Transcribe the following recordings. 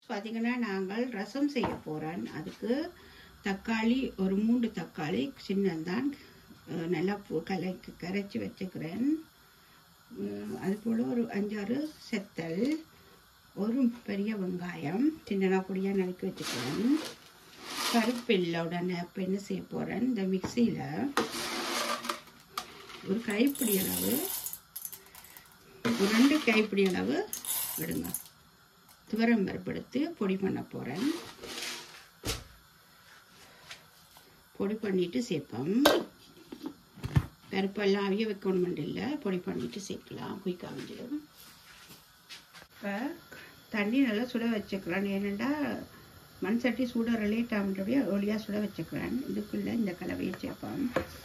பார்த்தீங்கன்னா நாங்கள் ரசம் செய்ய போகிறோம். அதுக்கு தக்காளி ஒரு 3 தக்காளி சின்னதான் நல்லா கரைச்சி வச்சுக்கிறேன். அதுபோல் ஒரு 5-6 செத்தல், ஒரு பெரிய வெங்காயம் சின்னதாக பொடியாக நறுக்கி வச்சுக்கிறேன். பருப்பு இல்லை உடனே இப்போ என்ன செய்ய போகிறேன், இந்த மிக்சியில் ஒரு கைப்பிடி அளவு, ஒரு 2 கைப்பிடி அளவு விடுங்க துவரம் பருப்பு எடுத்து பொடி பண்ண போகிறேன். பொடி பண்ணிட்டு சேர்ப்போம். பருப்பெல்லாம் அவிய வைக்கணும் இல்லை, பொடி பண்ணிட்டு சேர்க்கலாம், குயிக்காக வந்துடும். இப்போ தண்ணி நல்லா சுட வச்சுக்கிறேன். ஏனெண்டா மண் சட்டி சூட லேட் ஆகுன்றபடியே ஒளியாக சுட வச்சுக்கிறேன். இதுக்குள்ளே இந்த கலவையை சேர்ப்போம்.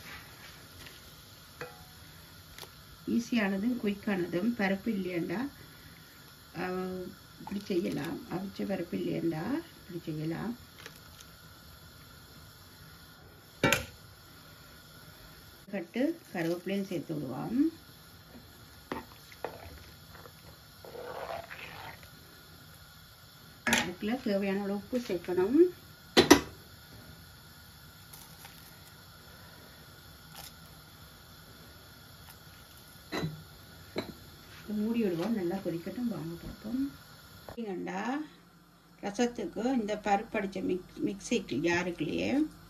ஈஸியானதும் குயிக்கானதும். பருப்பு இல்லையண்டா இப்படி செய்யலாம், அவிச்ச பருப்பு இல்லையண்டா இப்படி செய்யலாம். கட்டு கருவேப்பிலையும் சேர்த்து விடுவோம். அதுக்குள்ள தேவையான அளவு உப்பு சேர்க்கணும். மூடி விடுவோம், நல்லா கொதிக்கட்டும். வாங்க பார்ப்போம். பார்த்தீங்கன்னா ரசத்துக்கு இந்த பருப்பு அடித்த மிக்சிக்கு யாருக்குள்ளேயே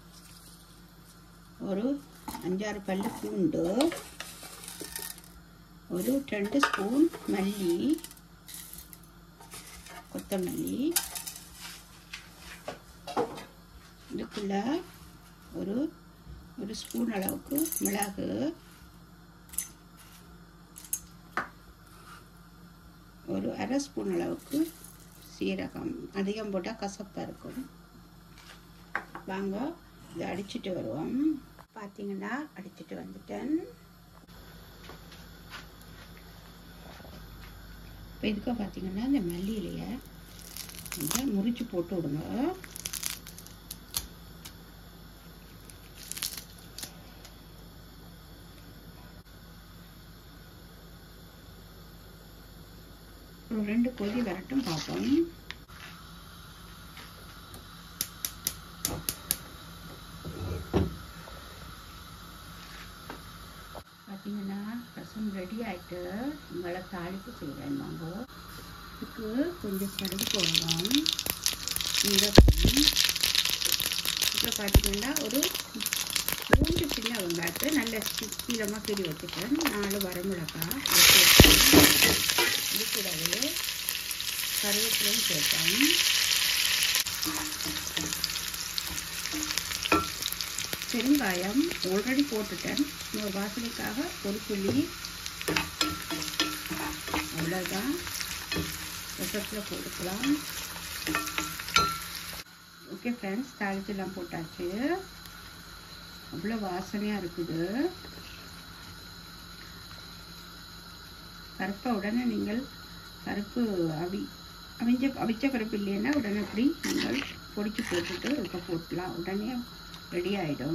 ஒரு 5-6 பல்லு பூண்டு, ஒரு 2 ஸ்பூன் மல்லி, கொத்தமல்லி, இதுக்குள்ள ஒரு ஸ்பூன் அளவுக்கு மிளகு, ஒரு 1/2 ஸ்பூன் அளவுக்கு சீரகம். அதிகம் போட்டால் கசப்பாக இருக்கும். வாங்க இதை அடிச்சுட்டு வருவோம். பார்த்தீங்கன்னா அடிச்சுட்டு வந்துட்டேன். இப்போ இதுக்காக பார்த்தீங்கன்னா இந்த மல்லியிலையை கொஞ்சம் முறிச்சு போட்டு விடுங்க. ஒரு 2 கொதி வரட்டும் பார்ப்போம். பார்த்தீங்கன்னா ரசம் ரெடி ஆகிட்டு உங்களை தாளிப்பு செய்கிறேன். வாங்க. இதுக்கு கொஞ்சம் கடுகு போடலாம். இப்போ பார்த்தீங்கன்னா ஒரு 3 சின்ன வெங்காயத்தை நல்ல சீலமாக கிடி வச்சுட்டேன். 4 வரமிளகாய் இது கூடவே கருவேப்பிலையும் சேர்ப்பேன். பெருங்காயம் ஆல்ரெடி போட்டுட்டேன். இன்னொரு வாசனைக்காக ஒரு புளி, அவ்வளோதான். ரசத்தில் போட்டுக்கலாம். ஓகே ஃப்ரெண்ட்ஸ், தாளிச்செல்லாம் போட்டாச்சு. அவ்வளோ வாசனையாக இருக்குது. பருப்பை உடனே நீங்கள் பருப்பு அவிச்ச பருப்பு இல்லைன்னா உடனே அப்படி நீங்கள் பொடிச்சு போட்டுட்டு இப்போ போட்டலாம். உடனே ரெடி ஆகிடும்.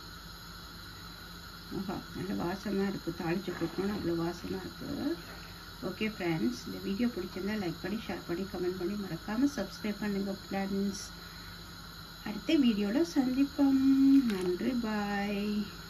ஆஹா, நல்ல வாசமாக இருக்குது. தாளிச்சு போட்டோன்னா அவ்வளோ வாசமாக இருக்குது. ஓகே ஃப்ரெண்ட்ஸ், இந்த வீடியோ பிடிச்சிருந்தா லைக் பண்ணி, ஷேர் பண்ணி, கமெண்ட் பண்ணி, மறக்காமல் சப்ஸ்கிரைப் பண்ணுங்கள் ஃப்ரெண்ட்ஸ். அடுத்த வீடியோவில் சந்திப்போம். நன்றி, பாய்.